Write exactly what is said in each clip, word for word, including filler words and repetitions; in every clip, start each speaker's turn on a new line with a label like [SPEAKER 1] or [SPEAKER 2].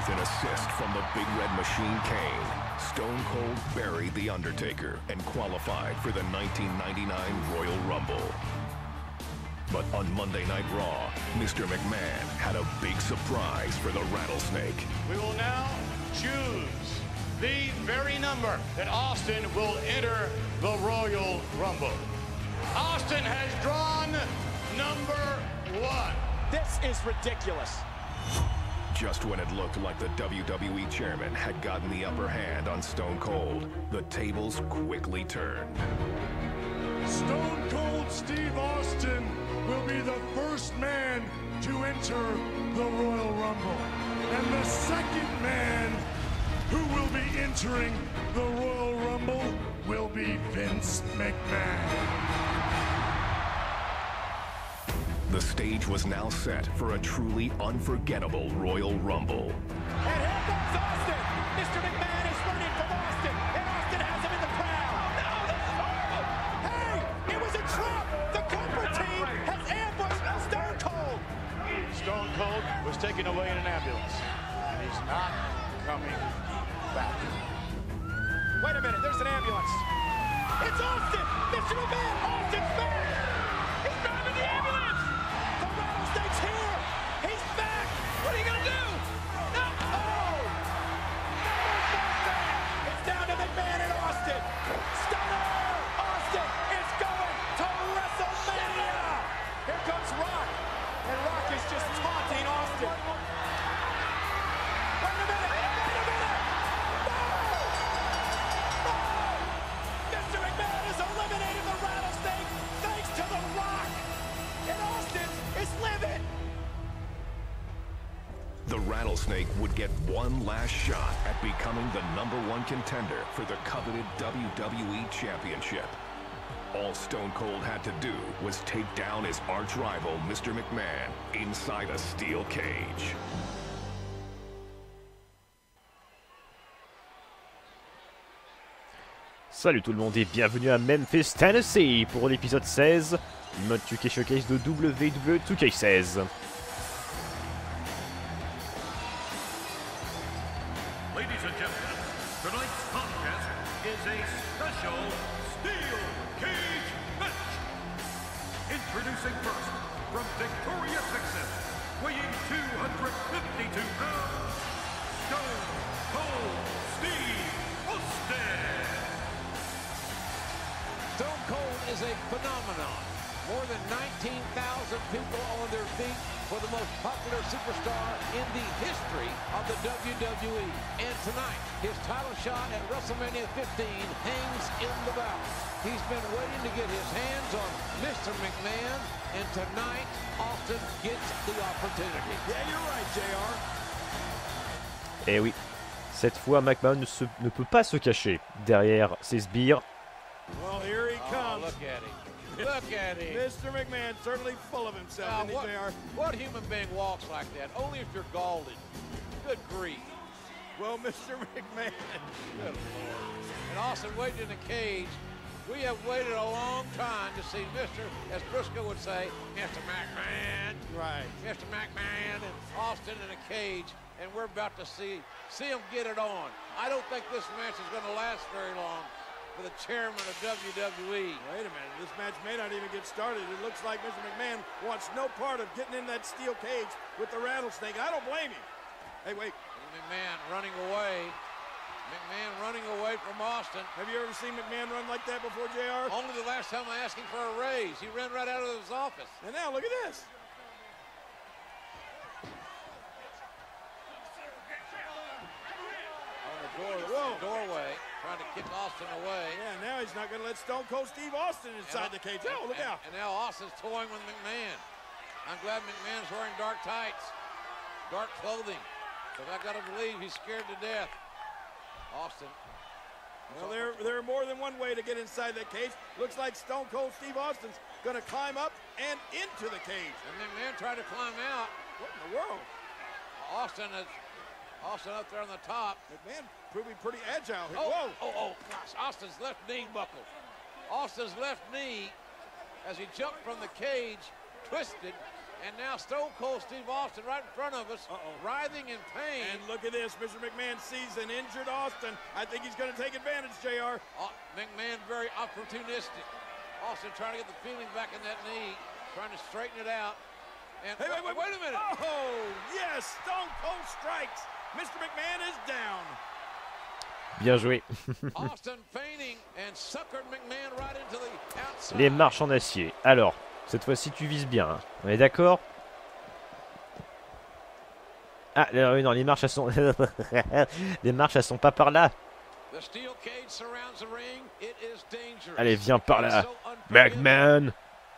[SPEAKER 1] With an assist from the Big Red Machine Kane, Stone Cold buried The Undertaker and qualified for the nineteen ninety-nine Royal Rumble. But on Monday Night Raw, Mister McMahon had a big surprise for the Rattlesnake.
[SPEAKER 2] We will now choose the very number that Austin will enter the Royal Rumble. Austin has drawn number one.
[SPEAKER 3] This is ridiculous.
[SPEAKER 1] Just when it looked like the W W E chairman had gotten the upper hand on Stone Cold, the tables quickly turned.
[SPEAKER 4] Stone Cold Steve Austin will be the first man to enter the Royal Rumble. And the second man who will be entering the Royal Rumble will be Vince McMahon.
[SPEAKER 1] The stage was now set for a truly unforgettable Royal Rumble.
[SPEAKER 3] And here comes Austin. Mister McMahon is running from Austin, and Austin has him in the crowd. Oh, no, this is horrible. Hey, it was a trap. The Cobra team has ambushed Stone Cold.
[SPEAKER 2] Stone Cold was taken away in an ambulance. And he's not coming back.
[SPEAKER 3] Wait a minute, there's an ambulance. It's Austin. Mister McMahon, Austin's back. He's driving the ambulance. The Rattlesnake's here. He's back. What are you going to do? No. Oh. It's down to McMahon and Austin. Stunner. Austin is going to WrestleMania. Here comes Rock. And Rock is just taunting Austin. Wait a minute. Wait a minute. No. No. Mister McMahon has eliminated the Rattlesnake thanks to The Rock. And Austin is living.
[SPEAKER 1] The Rattlesnake would get one last shot at becoming the number one contender for the coveted W W E Championship. All Stone Cold had to do was take down his arch-rival, Mister McMahon, inside a steel cage.
[SPEAKER 5] Salut tout le monde et bienvenue à Memphis, Tennessee pour l'épisode seize, mode two K Showcase de W W E two K seize.
[SPEAKER 6] Ladies and gentlemen, tonight's contest is a special steel cage match. Introducing first, from Victoria, Texas, weighing two hundred fifty-two pounds, Stone Cold Steve Austin.
[SPEAKER 7] Stone Cold is a phenomenon. More than nineteen thousand people on their feet for the most popular superstar in the history of the W W E. And tonight, his title shot at WrestleMania fifteen hangs in the balance. He's been waiting to get his hands on Mister McMahon, and tonight, Austin gets the opportunity.
[SPEAKER 4] Yeah, you're right, J R.
[SPEAKER 5] Eh oui, cette fois McMahon ne, se, ne peut pas se cacher derrière ses sbires.
[SPEAKER 4] Well, here he
[SPEAKER 7] Oh,
[SPEAKER 4] comes.
[SPEAKER 7] look at him. Look at him.
[SPEAKER 4] Mister McMahon certainly full of himself,
[SPEAKER 7] Now,
[SPEAKER 4] isn't he,
[SPEAKER 7] what,
[SPEAKER 4] J R?
[SPEAKER 7] what human being walks like that? Only if you're Galded. Good grief.
[SPEAKER 4] Well, Mister McMahon.
[SPEAKER 7] Good Lord. And Austin waiting in the cage. We have waited a long time to see Mister, as Briscoe would say, Mister McMahon.
[SPEAKER 4] Right.
[SPEAKER 7] Mister McMahon and Austin in a cage, and we're about to see, see him get it on. I don't think this match is going to last very long for the chairman of W W E.
[SPEAKER 4] Wait a minute. This match may not even get started. It looks like Mister McMahon wants no part of getting in that steel cage with the Rattlesnake. I don't blame him. Hey, wait.
[SPEAKER 7] McMahon running away. McMahon running away from Austin.
[SPEAKER 4] Have you ever seen McMahon run like that before, J R?
[SPEAKER 7] Only the last time I asked him for a raise. He ran right out of his office.
[SPEAKER 4] And now, look at this.
[SPEAKER 7] On the door,
[SPEAKER 4] Whoa.
[SPEAKER 7] doorway, trying to kick Austin away.
[SPEAKER 4] Yeah, now he's not going to let Stone Cold Steve Austin inside
[SPEAKER 7] And-
[SPEAKER 4] the cage.
[SPEAKER 7] and-
[SPEAKER 4] Oh, look
[SPEAKER 7] and,
[SPEAKER 4] out.
[SPEAKER 7] And now Austin's toying with McMahon. I'm glad McMahon's wearing dark tights, dark clothing, because I got to believe he's scared to death. Austin.
[SPEAKER 4] Well, there, there are more than one way to get inside that cage. Looks like Stone Cold Steve Austin's going to climb up and into the cage.
[SPEAKER 7] And McMahon tried to climb out.
[SPEAKER 4] What in the world?
[SPEAKER 7] Austin is Austin up there on the top.
[SPEAKER 4] McMahon proving pretty agile here.
[SPEAKER 7] Oh,
[SPEAKER 4] Whoa.
[SPEAKER 7] oh, oh, gosh, Austin's left knee buckled. Austin's left knee, as he jumped from the cage, twisted, And now Stone Cold Steve Austin right in front of us,
[SPEAKER 3] Uh-oh.
[SPEAKER 7] writhing in pain.
[SPEAKER 3] And look at this, Mister McMahon sees an injured Austin. I think he's going to take advantage, J R.
[SPEAKER 7] Uh, McMahon very opportunistic. Austin trying to get the feeling back in that knee, trying to straighten it out. And
[SPEAKER 3] Hey, wait, wait,
[SPEAKER 7] wait a minute.
[SPEAKER 3] Oh, yes, Stone Cold strikes. Mister McMahon is down.
[SPEAKER 5] Bien joué.
[SPEAKER 7] Austin feigning and suckered McMahon right into the outside.
[SPEAKER 5] Les marches en acier. Alors, cette fois-ci, tu vises bien. Hein. On est d'accord? Ah, euh, non, les marches, elles sont... les marches, elles sont pas par là.
[SPEAKER 7] The steel cage surrounds the ring. It is dangerous.
[SPEAKER 5] Allez, viens par là.
[SPEAKER 7] So unforgiving.
[SPEAKER 5] McMahon.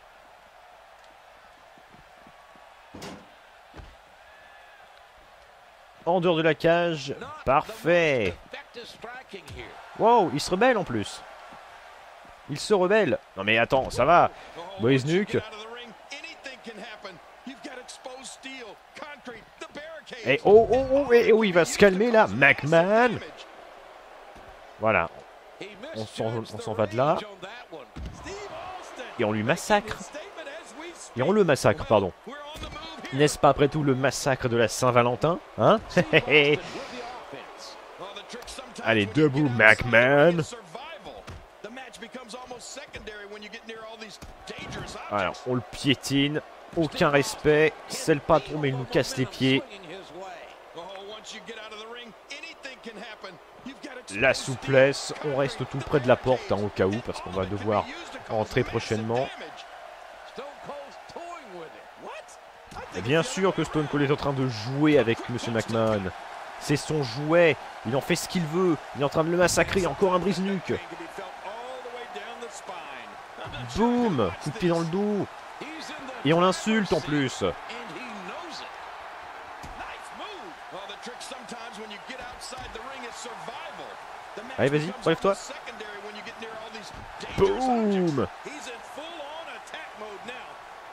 [SPEAKER 5] En dehors de la cage.
[SPEAKER 7] Not
[SPEAKER 5] Parfait.
[SPEAKER 7] the most effective striking here.
[SPEAKER 5] Wow, il se rebelle en plus. Il se rebelle. Non mais attends, ça va.
[SPEAKER 3] Oh,
[SPEAKER 5] Boys
[SPEAKER 3] once you
[SPEAKER 5] Nuke.
[SPEAKER 3] get out of the ring, anything can happen. You've got exposed steel, concrete, the barricades.
[SPEAKER 5] Et oh, oh, oh, et oh, il va se calmer là. McMahon. Voilà.
[SPEAKER 7] He
[SPEAKER 5] On s'en
[SPEAKER 7] misjudged
[SPEAKER 5] on
[SPEAKER 7] the
[SPEAKER 5] s'en va de là.
[SPEAKER 7] range on that one.
[SPEAKER 3] Steve Austin
[SPEAKER 5] Et on lui massacre.
[SPEAKER 3] statement as we speak.
[SPEAKER 5] Et on le massacre, pardon.
[SPEAKER 3] We're on the move here.
[SPEAKER 5] N'est-ce pas après tout le massacre de la Saint-Valentin? Hein?
[SPEAKER 7] With the offense.
[SPEAKER 3] Well, the trick sometimes
[SPEAKER 5] Allez,
[SPEAKER 3] when you
[SPEAKER 5] debout,
[SPEAKER 3] get outside the
[SPEAKER 5] McMahon.
[SPEAKER 3] ring is survival. The match becomes almost secondary when you get near all these dangerous
[SPEAKER 5] Alors,
[SPEAKER 3] objects.
[SPEAKER 5] on le piétine. Aucun respect. Il scelle pas trop, mais il nous casse les pieds.
[SPEAKER 7] Swinging his way.
[SPEAKER 3] Oh, once you get out of the ring, anything can happen. You've got
[SPEAKER 5] La
[SPEAKER 3] exposed steel,
[SPEAKER 5] souplesse. On
[SPEAKER 3] concrete,
[SPEAKER 5] reste tout près de la porte, hein, au cas où, parce qu'on va devoir rentrer prochainement.
[SPEAKER 7] Stone Cold's toying with it.
[SPEAKER 3] What? I
[SPEAKER 5] Et
[SPEAKER 3] think
[SPEAKER 5] bien
[SPEAKER 3] it's the
[SPEAKER 5] sûr que Stone Cold est en train de jouer avec Monsieur McMahon. C'est son jouet. Il en fait ce qu'il veut. Il est en train de le massacrer. Encore un brise-nuque.
[SPEAKER 3] pain can be felt all the way down the spine. I'm not sure he
[SPEAKER 5] Boum.
[SPEAKER 3] realized
[SPEAKER 5] Coup de pied dans le
[SPEAKER 3] this.
[SPEAKER 5] dos.
[SPEAKER 7] He's in the
[SPEAKER 5] Et on l'insulte en plus.
[SPEAKER 7] and he knows it.
[SPEAKER 3] Nice move. Well, the trick sometimes when you get outside the ring is survival. The match
[SPEAKER 5] Allez, vas-y,
[SPEAKER 3] becomes
[SPEAKER 5] relève-toi.
[SPEAKER 3] almost secondary when you get near all these dangerous
[SPEAKER 5] Boum.
[SPEAKER 3] objects. He's in full-on attack mode now.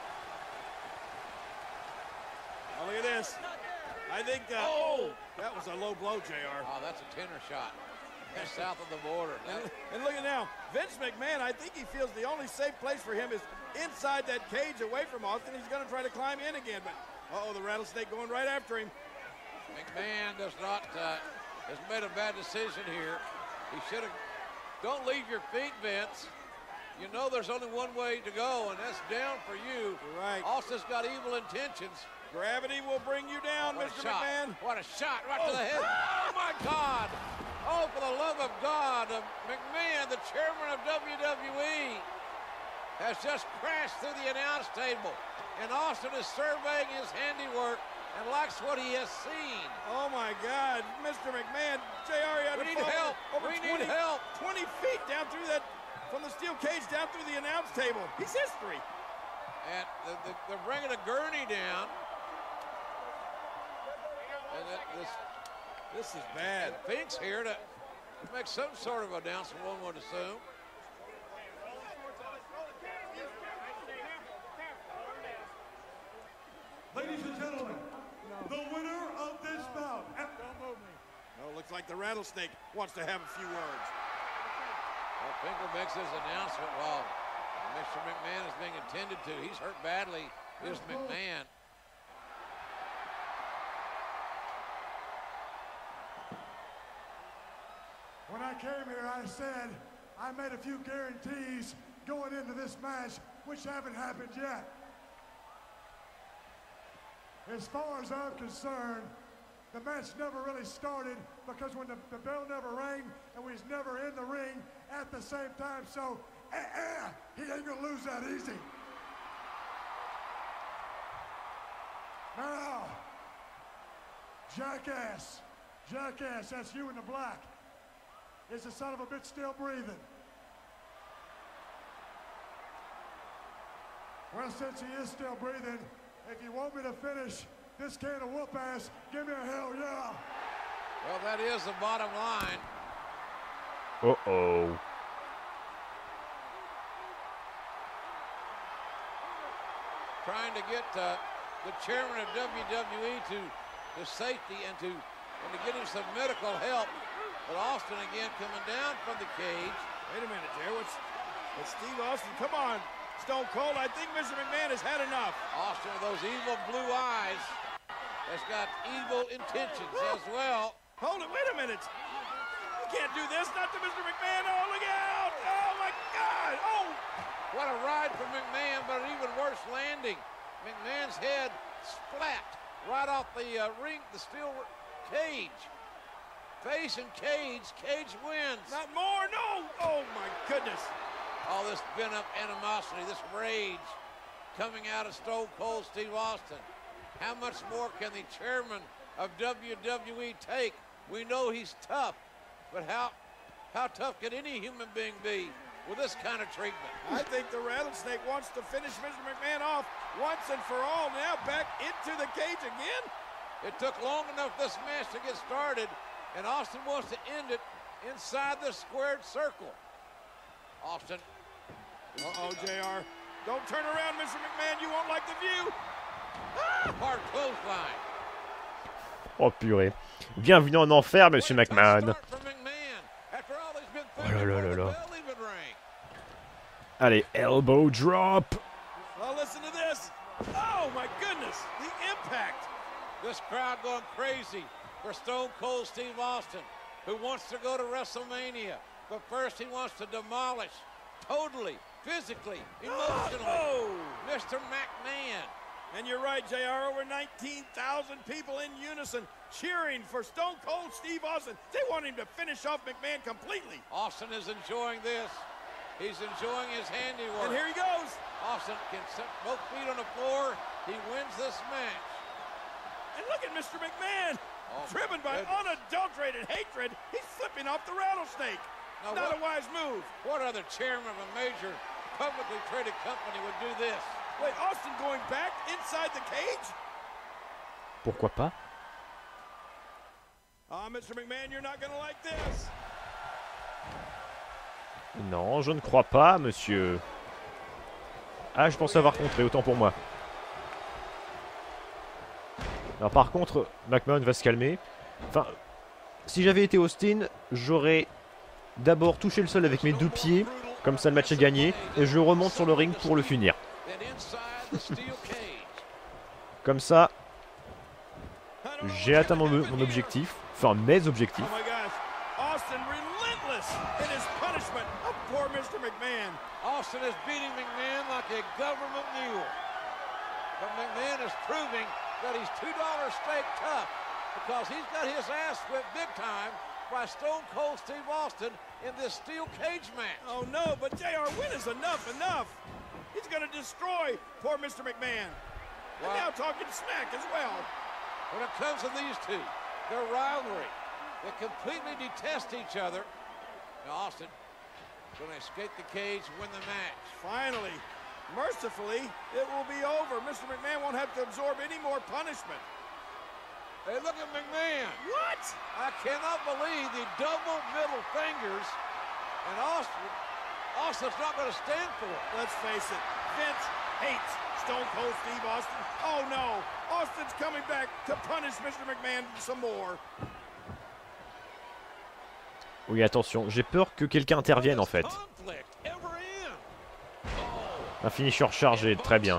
[SPEAKER 3] Oh, look at this. I think, uh, oh, that was a low blow, J R.
[SPEAKER 7] Oh, that's a tenor shot. That's south of the border.
[SPEAKER 3] And, and look at now, Vince McMahon, I think he feels the only safe place for him is inside that cage away from Austin. He's going to try to climb in again, but, uh-oh, the rattlesnake going right after him.
[SPEAKER 7] McMahon does not, uh, has made a bad decision here. He should have, don't leave your feet, Vince. You know there's only one way to go, and that's down for you.
[SPEAKER 3] Right.
[SPEAKER 7] Austin's got evil intentions.
[SPEAKER 3] Gravity will bring you down,
[SPEAKER 7] What a
[SPEAKER 3] Mister
[SPEAKER 7] shot.
[SPEAKER 3] McMahon.
[SPEAKER 7] What a shot right
[SPEAKER 3] Oh.
[SPEAKER 7] to the head. Oh, my God. Oh, for the love of God. Uh, McMahon, the chairman of W W E, has just crashed through the announce table. And Austin is surveying his handiwork and likes what he has seen.
[SPEAKER 3] Oh, my God. Mister McMahon, J R, he had
[SPEAKER 7] We
[SPEAKER 3] to
[SPEAKER 7] need
[SPEAKER 3] fall
[SPEAKER 7] help.
[SPEAKER 3] over
[SPEAKER 7] We
[SPEAKER 3] twenty,
[SPEAKER 7] need help.
[SPEAKER 3] twenty feet down through that, from the steel cage down through the announce table. He's history.
[SPEAKER 7] And the, the, they're bringing a gurney down. And that, this,
[SPEAKER 3] This is bad.
[SPEAKER 7] and Fink's here to make some sort of announcement, one would assume.
[SPEAKER 4] Ladies and gentlemen, the winner of this bout.
[SPEAKER 3] Don't move me. Oh, looks like the rattlesnake wants to have a few words.
[SPEAKER 7] Well, Finkel makes his announcement while Mister McMahon is being attended to. He's hurt badly, is McMahon.
[SPEAKER 4] When I came here, I said I made a few guarantees going into this match, which haven't happened yet. As far as I'm concerned, the match never really started because when the, the bell never rang and we was never in the ring at the same time, so eh, eh, he ain't gonna lose that easy. Now, Jackass, Jackass, that's you in the black. Is the son of a bitch still breathing? Well, since he is still breathing, if you want me to finish this can of whoop ass, give me a hell yeah.
[SPEAKER 7] Well, that is the bottom line.
[SPEAKER 5] Uh-oh.
[SPEAKER 7] Trying to get uh, the chairman of W W E to, to safety and to, and to get him some medical help. But Austin again coming down from the cage.
[SPEAKER 3] Wait a minute, Jerry. What's, what's Steve Austin? Come on. Stone Cold. I think Mister McMahon has had enough.
[SPEAKER 7] Austin with those evil blue eyes has got evil intentions as well.
[SPEAKER 3] Hold it, wait a minute. You can't do this, not to Mister McMahon. Oh, look out. Oh, my God. Oh.
[SPEAKER 7] What a ride from McMahon, but an even worse landing. McMahon's head splat right off the uh, ring, the steel cage. Face and cage, cage wins.
[SPEAKER 3] Not more, no. Oh, my goodness.
[SPEAKER 7] All this pent-up animosity, this rage coming out of Stone Cold Steve Austin. How much more can the chairman of W W E take? We know he's tough, but how, how tough could any human being be with this kind of treatment?
[SPEAKER 3] I think the Rattlesnake wants to finish Mister McMahon off once and for all. Now back into the cage again.
[SPEAKER 7] It took long enough this match to get started, and Austin wants to end it inside the squared circle. Austin.
[SPEAKER 3] Uh-oh, J R. Don't turn around, Mister McMahon. You won't like the view.
[SPEAKER 7] Ah! Hard clothesline.
[SPEAKER 5] Oh purée. Bienvenue en enfer, Monsieur McMahon. Oh là là là là. Allez, elbow drop.
[SPEAKER 3] Well, listen to this. Oh, my goodness. The impact.
[SPEAKER 7] This crowd going crazy for Stone Cold Steve Austin, who wants to go to WrestleMania. But first he wants to demolish, totally, physically, emotionally,
[SPEAKER 3] oh.
[SPEAKER 7] Mister McMahon.
[SPEAKER 3] And you're right, J R. Over nineteen thousand people in unison cheering for Stone Cold Steve Austin. They want him to finish off McMahon completely.
[SPEAKER 7] Austin is enjoying this. He's enjoying his handiwork.
[SPEAKER 3] And here he goes.
[SPEAKER 7] Austin can set both feet on the floor. He wins this match.
[SPEAKER 3] And look at Mister McMahon.
[SPEAKER 7] Oh,
[SPEAKER 3] driven by
[SPEAKER 7] goodness.
[SPEAKER 3] unadulterated hatred. He's flipping off the Rattlesnake.
[SPEAKER 7] Now,
[SPEAKER 3] Not
[SPEAKER 7] what,
[SPEAKER 3] a wise move.
[SPEAKER 7] What other chairman of a major publicly traded company would do this?
[SPEAKER 3] Wait, Austin going back inside the cage?
[SPEAKER 5] Pourquoi pas?
[SPEAKER 3] Ah, uh, Mister McMahon, you're not gonna like this.
[SPEAKER 5] Non, je ne crois pas, monsieur. Ah, je pense avoir contré, autant pour moi. Alors par contre, McMahon va se calmer. Enfin, si j'avais été Austin, j'aurais d'abord touché le sol avec mes deux pieds. Comme ça, le match est gagné. Et je remonte sur le ring pour le finir. Comme ça, j'ai atteint mon, mon objectif. Enfin, mes objectifs.
[SPEAKER 3] Oh my gosh. Austin relentless in his punishment of poor Mister McMahon.
[SPEAKER 7] Austin is beating McMahon like a government mule. But McMahon is proving that he's two dollar steak tough because he's got his ass whipped big time by Stone Cold Steve Austin in this steel cage match.
[SPEAKER 3] Oh no, but J R, when is enough enough? He's going to destroy poor Mister McMahon. And
[SPEAKER 7] Wow.
[SPEAKER 3] now talking smack as well.
[SPEAKER 7] When it comes to these two, their rivalry, they completely detest each other. Now Austin going to escape the cage, win the match.
[SPEAKER 3] Finally, mercifully, it will be over. Mister McMahon won't have to absorb any more punishment.
[SPEAKER 7] Hey, look at McMahon.
[SPEAKER 3] What?
[SPEAKER 7] I cannot believe the double middle fingers, and Austin, Austin's not going to stand for it.
[SPEAKER 3] Let's face it, Vince hates Stone Cold Steve Austin. Oh no, Austin's coming back to punish Mister McMahon some more.
[SPEAKER 5] Oui, attention, j'ai peur que quelqu'un intervienne en fait. Un finisher chargé, très bien.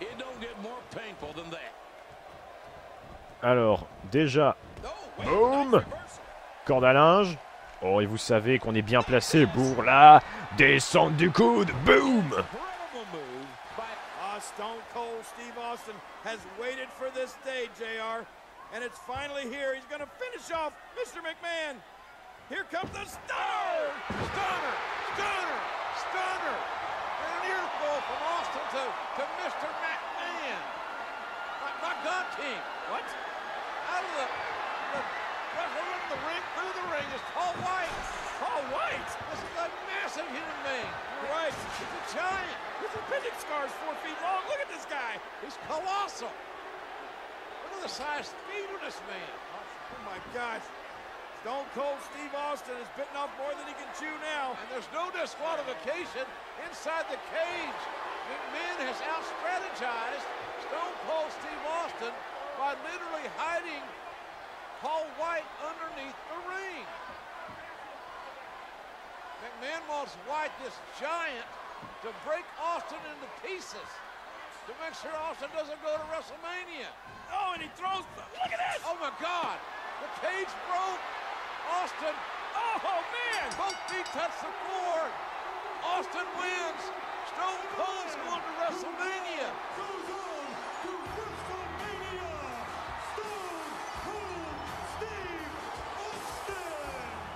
[SPEAKER 5] Alors, déjà, boum, corde à linge. Oh, et vous savez qu'on est bien placé pour la descente du coude, boum.
[SPEAKER 3] Ah, Stone Cold Steve Austin has waited for this day, J R, and it's finally here. He's going to finish off Mister McMahon. Here comes the stunner!
[SPEAKER 7] Stunner! Stunner! Stunner! And an earful from Austin to, to Mister McMahon. My, my gun team.
[SPEAKER 3] What?
[SPEAKER 7] Out of the, the wrestler in the ring, through the ring is Paul White.
[SPEAKER 3] Paul White?
[SPEAKER 7] This is a massive human being.
[SPEAKER 3] Right.
[SPEAKER 7] He's a giant.
[SPEAKER 3] His appendix scar's four feet long. Look at this guy.
[SPEAKER 7] He's colossal. Look at the size speed of this man.
[SPEAKER 3] Oh my gosh. Stone Cold Steve Austin is bitten off more than he can chew now.
[SPEAKER 7] And there's no disqualification inside the cage. McMahon has out-strategized Stone Cold Steve Austin by literally hiding Paul White underneath the ring. McMahon wants White, this giant, to break Austin into pieces, to make sure Austin doesn't go to WrestleMania.
[SPEAKER 3] Oh, and he throws. Look at this.
[SPEAKER 7] Oh my God, the cage broke. Austin,
[SPEAKER 3] Oh, man.
[SPEAKER 7] both feet touch the floor. Austin wins. Stone Cold's going to WrestleMania.
[SPEAKER 4] Goes on to WrestleMania. Stone Cold Steve Austin.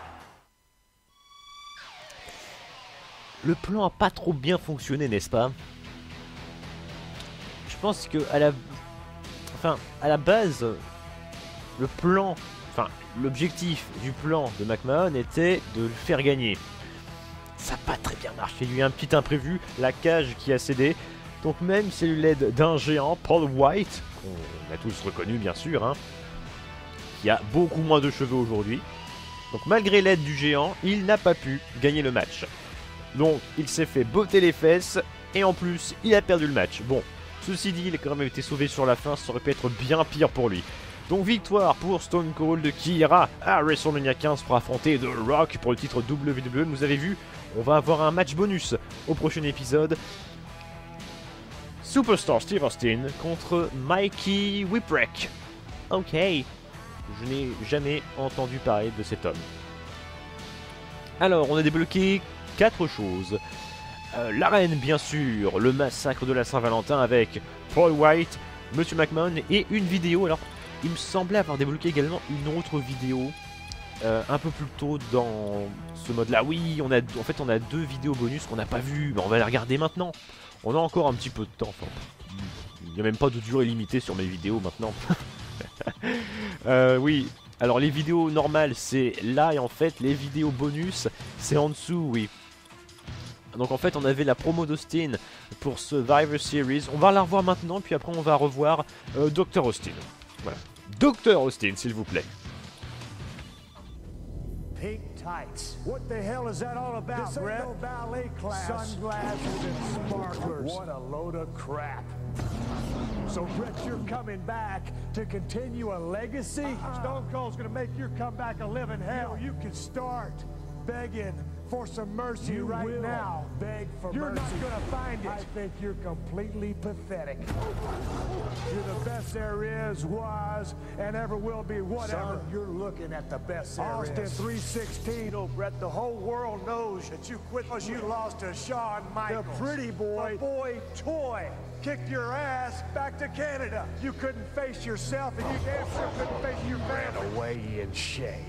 [SPEAKER 5] Le plan a pas trop bien fonctionné, n'est-ce pas? Je pense que à la, enfin, à la base, le plan, enfin, l'objectif du plan de McMahon était de le faire gagner. Ça n'a pas très bien marché. Il y a eu un petit imprévu, la cage qui a cédé. Donc même si c'est l'aide d'un géant, Paul White, qu'on a tous reconnu bien sûr, hein, qui a beaucoup moins de cheveux aujourd'hui. Donc malgré l'aide du géant, il n'a pas pu gagner le match. Donc il s'est fait botter les fesses et en plus il a perdu le match. Bon, ceci dit, il a quand même été sauvé sur la fin, ça aurait pu être bien pire pour lui. Donc victoire pour Stone Cold qui ira à WrestleMania quinze pour affronter The Rock pour le titre W W E. Vous avez vu, on va avoir un match bonus au prochain épisode. Superstar Steve Austin contre Mikey Whipwreck. Ok, je n'ai jamais entendu parler de cet homme. Alors, on a débloqué quatre choses. Euh, L'arène, bien sûr, le massacre de la Saint-Valentin avec Paul White, Monsieur McMahon et une vidéo. Alors, il me semblait avoir débloqué également une autre vidéo euh, un peu plus tôt dans ce mode-là. Oui, on a, en fait, on a deux vidéos bonus qu'on n'a pas vues. Mais on va les regarder maintenant. On a encore un petit peu de temps. Enfin, il n'y a même pas de durée limitée sur mes vidéos maintenant. euh, oui, alors les vidéos normales, c'est là. Et en fait, les vidéos bonus, c'est en dessous, oui. Donc en fait on avait la promo d'Austin pour Survivor Series. On va la revoir maintenant, puis après on va revoir euh, docteur Austin. Voilà. docteur Austin, s'il vous plaît.
[SPEAKER 8] Pink tights. What the hell is that all about, this Brett? No ballet class. Sunglasses and sparklers. What a load of crap. So, Brett, you're coming back to continue a legacy? Uh-uh. Stone Cold's gonna make your comeback a living hell. You, know, you can start begging for some mercy you right will now. Beg for you're mercy. You're not gonna find it. I think you're completely pathetic. You're the best there is, was, and ever will be, whatever. Son, you're looking at the best there Austin is. Austin three sixteen, oh, Brett, the whole world knows that you quit because you lost to Shawn Michaels. The pretty boy, the boy toy. Kicked your ass back to Canada. You couldn't face yourself, and you damn sure couldn't face your family. Ran away in shame.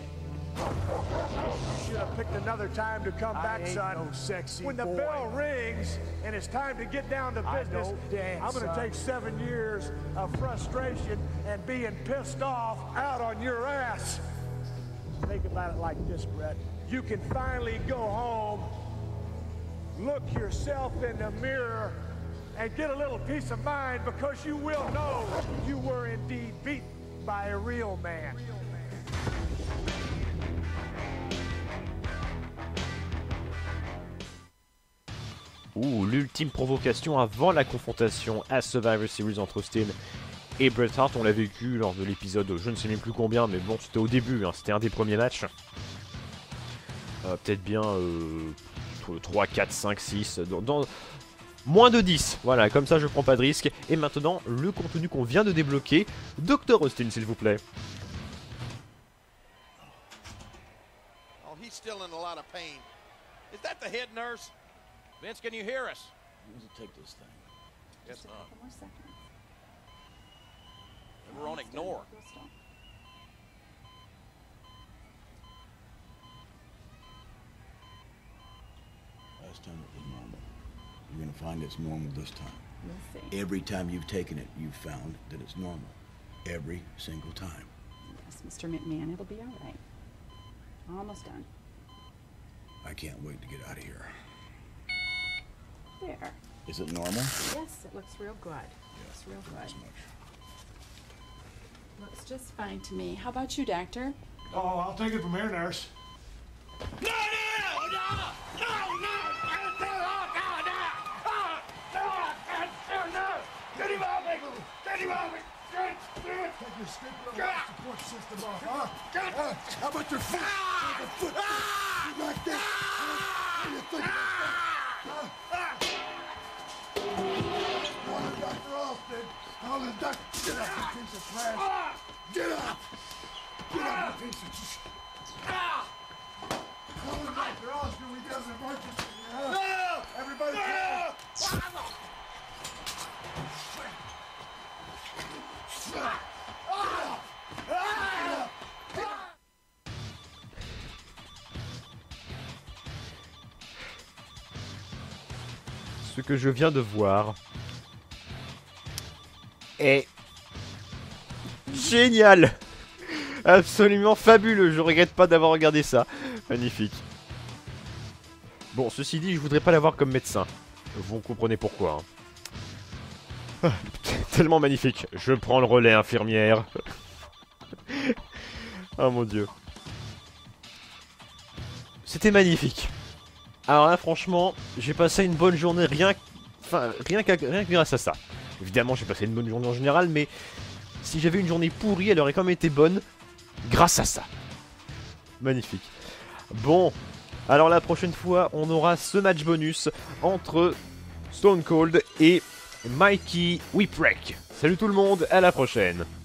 [SPEAKER 8] You should have picked another time to come I back, son. No sexy when the boy. Bell rings and it's time to get down to business, dance, I'm going to take seven years of frustration and being pissed off out on your ass. Think about it like this, Brett. You can finally go home, look yourself in the mirror, and get a little peace of mind because you will know you were indeed beaten by a real man.
[SPEAKER 5] Ouh, l'ultime provocation avant la confrontation à Survivor Series entre Austin et Bret Hart. On l'a vécu lors de l'épisode, je ne sais même plus combien, mais bon, c'était au début, hein, c'était un des premiers matchs. Euh, Peut-être bien euh, trois, quatre, cinq, six, dans, dans moins de dix. Voilà, comme ça je prends pas de risque. Et maintenant, le contenu qu'on vient de débloquer, docteur Austin, s'il vous plaît.
[SPEAKER 7] Oh, he's still in a lot of pain. Is that the head nurse? Vince, can you hear us?
[SPEAKER 9] When does it take this thing?
[SPEAKER 7] Guess not.
[SPEAKER 10] Couple more seconds.
[SPEAKER 7] And we're on ignore.
[SPEAKER 9] Last time it was normal. You're gonna find it's normal this time.
[SPEAKER 10] We'll see.
[SPEAKER 9] Every time you've taken it, you've found that it's normal. Every single time.
[SPEAKER 10] Yes, Mister McMahon, it'll be all right. Almost done.
[SPEAKER 9] I can't wait to get out of here.
[SPEAKER 10] There.
[SPEAKER 9] Is it normal?
[SPEAKER 10] Yes, it looks real good.
[SPEAKER 9] Yeah,
[SPEAKER 10] Looks real
[SPEAKER 9] not as
[SPEAKER 10] good.
[SPEAKER 9] much.
[SPEAKER 10] Looks just fine to me. How about you, doctor?
[SPEAKER 8] Oh, I'll take it from here, nurse.
[SPEAKER 3] No, no, no, no, no, no, no, no, no, get him off me, get him off me.
[SPEAKER 8] Take your stupid little support system off, huh? Uh, how about your foot? Take a foot. You like that? Huh? What do you think about that?
[SPEAKER 4] Doctor Austin! Call the doctor! Get up, you piece of trash! Get up! Get up, you piece of trash! Call the Doctor Austin, we does emergency! No! Everybody get
[SPEAKER 5] Ce que je viens de voir est génial, absolument fabuleux. Je regrette pas d'avoir regardé ça. Magnifique. Bon, ceci dit, je voudrais pas l'avoir comme médecin. Vous comprenez pourquoi. Hein. Tellement magnifique. Je prends le relais, infirmière. Oh mon dieu. C'était magnifique. Alors là, franchement, j'ai passé une bonne journée rien, enfin, rien, qu'à, rien que grâce à ça. Évidemment, j'ai passé une bonne journée en général, mais si j'avais une journée pourrie, elle aurait quand même été bonne grâce à ça. Magnifique. Bon, alors la prochaine fois, on aura ce match bonus entre Stone Cold et Mikey Whipwreck. Salut tout le monde, à la prochaine.